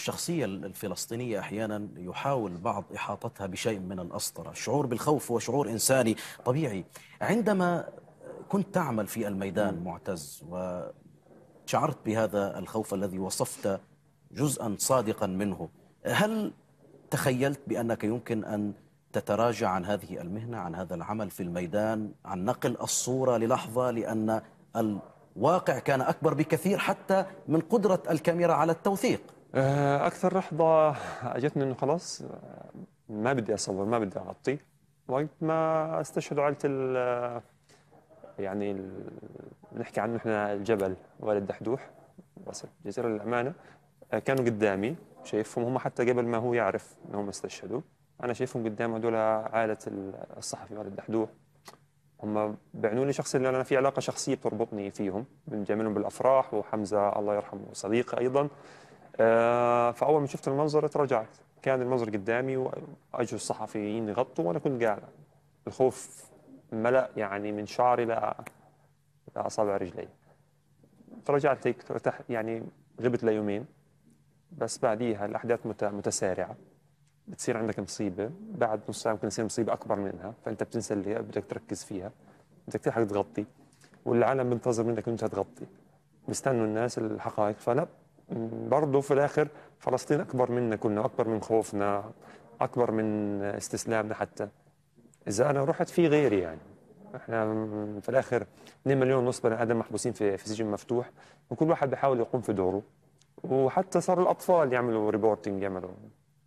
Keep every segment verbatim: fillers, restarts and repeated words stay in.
الشخصية الفلسطينية أحيانا يحاول بعض إحاطتها بشيء من الأسطرة. الشعور بالخوف هو شعور إنساني طبيعي. عندما كنت تعمل في الميدان معتز وشعرت بهذا الخوف الذي وصفت جزءا صادقا منه، هل تخيلت بأنك يمكن أن تتراجع عن هذه المهنة، عن هذا العمل في الميدان، عن نقل الصورة للحظة، لأن الواقع كان أكبر بكثير حتى من قدرة الكاميرا على التوثيق؟ أكثر لحظة أجتني إنه خلاص ما بدي أصور، ما بدي أغطي. وقت ما استشهدوا عائلة ال يعني ال نحكي عنه إحنا الجبل والد دحدوح، بس الجزيرة للأمانة، كانوا قدامي شايفهم هم حتى قبل ما هو يعرف إنهم استشهدوا. أنا شايفهم قدام هذول عائلة الصحفي والد دحدوح. هم بيعنوا لي شخص اللي أنا في علاقة شخصية بتربطني فيهم، بنجاملهم بالأفراح، وحمزة الله يرحمه صديقي أيضا. آه فأول ما شفت المنظر تراجعت، كان المنظر قدامي وأجوا الصحفيين يغطوا وأنا كنت قاعد. الخوف ملأ يعني من شعري ل لأصابع رجلي. تراجعت هيك يعني غبت ليومين. بس بعديها الأحداث متسارعة، بتصير عندك مصيبة، بعد نص ساعة ممكن تصير مصيبة أكبر منها، فأنت بتنسى اللي بدك تركز فيها، بدك تلحق تغطي، والعالم بنتظر منك أنت تغطي، بيستنوا الناس الحقائق. فلا، برضه في الآخر فلسطين أكبر منا كلنا، أكبر من خوفنا، أكبر من استسلامنا. حتى إذا أنا رحت في غيري، يعني إحنا في الآخر اثنين مليون ونص بني آدم محبوسين في في سجن مفتوح، وكل واحد بيحاول يقوم في دوره. وحتى صار الأطفال يعملوا ريبورتنج، يعملوا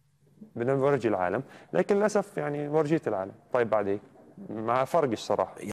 بدنا نورجي العالم. لكن للأسف يعني ورجيت العالم. طيب بعد هيك ما فرقش صراحة.